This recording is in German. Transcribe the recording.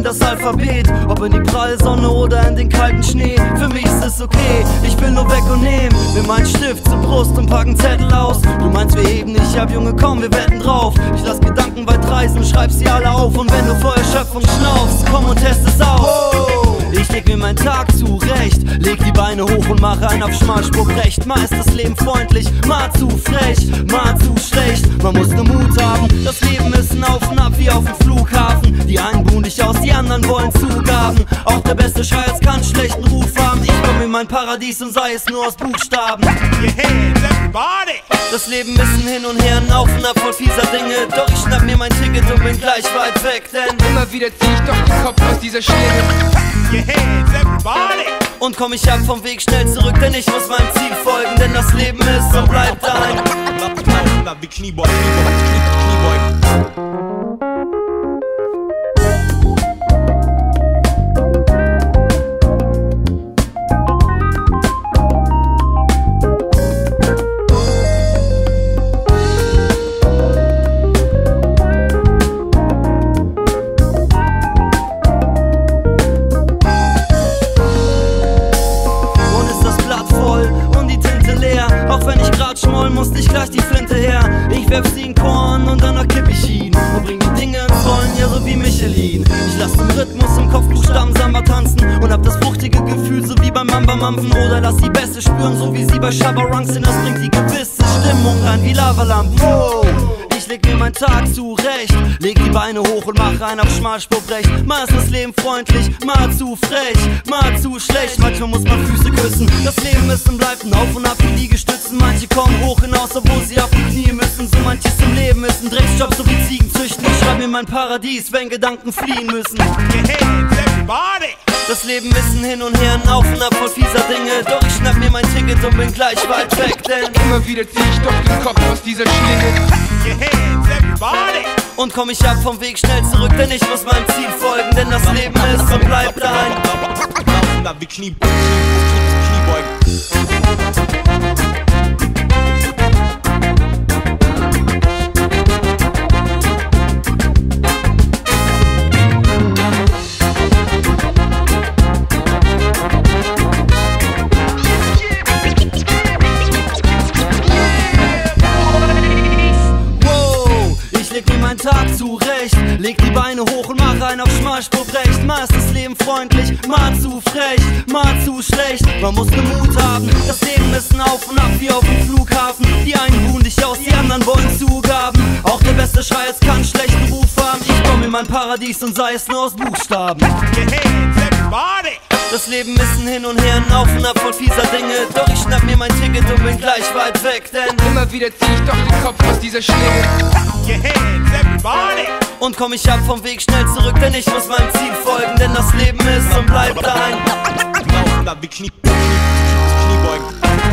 das Alphabet, ob in die pralle Sonne oder in den kalten Schnee. Für mich ist es okay, ich will nur weg und nehmen mir meinen Stift zur Brust und packen Zettel aus. Du meinst wir eben nicht ab, Junge, komm, wir wetten drauf. Ich lass Gedanken weit reisen, schreib sie alle auf. Und wenn du vor Erschöpfung schnaufst, komm und test es aus. Ich leg mir meinen Tag zurecht, leg die Beine hoch und mache einen auf Schmalspur recht. Mal ist das Leben freundlich, mal zu frech, mal zu schlecht. Man muss nur Mut haben, das Leben ist ein Auf und Ab wie auf dem Flughafen. Die einen buhen dich aus, die anderen wollen Zugaben. Auch der beste Scheiß kann schlechten Ruf haben. Ich komm in mein Paradies und sei es nur aus Buchstaben. Das Leben ist ein Hin und Her, ein Auf und Ab voll fieser Dinge. Doch ich schnapp mir mein Ticket und bin gleich weit weg, denn immer wieder zieh ich doch den Kopf aus dieser Schlinge. Und komm ich ab vom Weg schnell zurück, denn ich muss meinem Ziel folgen. Denn das Leben ist und bleibt ein wie Kniebeugen, Kniebeugen. Auch wenn ich grad schmoll, muss nicht gleich die Flinte her. Ich werf sie in Korn und danach kipp ich ihn und bring die Dinge ins Rollen, ja so wie Michelin. Ich lass den Rhythmus im Kopf Buchstaben Samba tanzen und hab das fruchtige Gefühl, so wie beim Mamba Mampfen. Oder lass die Beste spüren, so wie sie bei Shabba Ranks, denn das bringt die gewisse Stimmung rein wie Lavalampen. Wow. Ich leg mir meinen Tag zurecht, leg die Beine hoch und mach einen auf Schmalspur recht. Mal ist das Leben freundlich, mal zu frech, mal zu schlecht. Manchmal muss man Füße küssen, das Leben ist und bleibt ein Auf und Ab wie Liegestützen. Manche kommen hoch hinaus, obwohl sie auf die Knie müssen. So manches im Leben ist ein Drecksjob, so wie Ziegen züchten. Ich schreib mir mein Paradies, wenn Gedanken fliehen müssen. Das Leben ist ein Hin und Her, ein Auf und Ab voll fieser Dinge. Doch ich schnapp mir mein Ticket und bin gleich weit weg, denn immer wieder zieh ich doch den Kopf aus dieser Schlinge. Und komm ich ab vom Weg schnell zurück, denn ich muss meinem Ziel folgen. Denn das Leben ist und bleibt ein wie Kniebeugen. Tag zurecht, leg die Beine hoch und mach einen auf Schmalspur recht. Mal ist das Leben freundlich, mal zu frech, mal zu schlecht. Man muss nur Mut haben, das Leben ist ein Auf und Ab wie auf dem Flughafen. Die einen buhen dich aus, die anderen wollen Zugaben. Auch der beste Scheiß kann schlechten Ruf haben. Ich komm in mein Paradies und sei es nur aus Buchstaben. Das Leben ist ein Hin und Her, ein Auf und Ab voll fieser Dinge. Doch ich schnapp mir mein Ticket und bin gleich weit weg, denn immer wieder zieh ich doch den Kopf aus dieser Schlinge. Und komm ich ab vom Weg schnell zurück, denn ich muss meinem Ziel folgen. Denn das Leben ist und bleibt ein wie Kniebeugen.